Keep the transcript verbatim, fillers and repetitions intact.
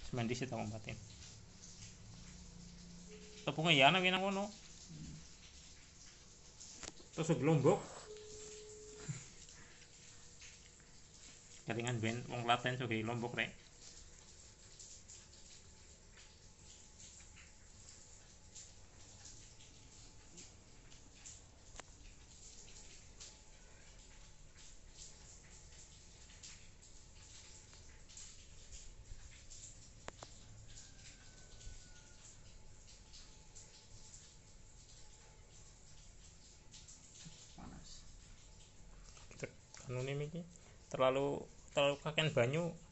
Mandi sih tau batin. Tepungnya ya ana winang ngono. Terus gelombok. Jaringan ben wong Klaten sugih Lombok rek. Kita anu iki terlalu terlalu kakean banyu